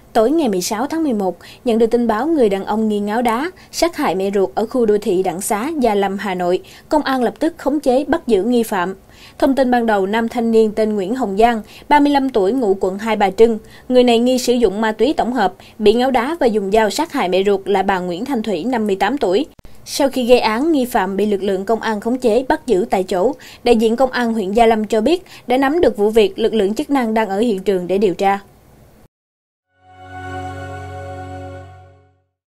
Tối ngày 16 tháng 11, nhận được tin báo người đàn ông nghi ngáo đá, sát hại mẹ ruột ở khu đô thị Đặng Xá, Gia Lâm, Hà Nội, công an lập tức khống chế bắt giữ nghi phạm. Thông tin ban đầu, nam thanh niên tên Nguyễn Hồng Giang, 35 tuổi, ngụ quận Hai Bà Trưng. Người này nghi sử dụng ma túy tổng hợp, bị ngáo đá và dùng dao sát hại mẹ ruột là bà Nguyễn Thanh Thủy, 58 tuổi. Sau khi gây án, nghi phạm bị lực lượng công an khống chế bắt giữ tại chỗ. Đại diện công an huyện Gia Lâm cho biết đã nắm được vụ việc, lực lượng chức năng đang ở hiện trường để điều tra.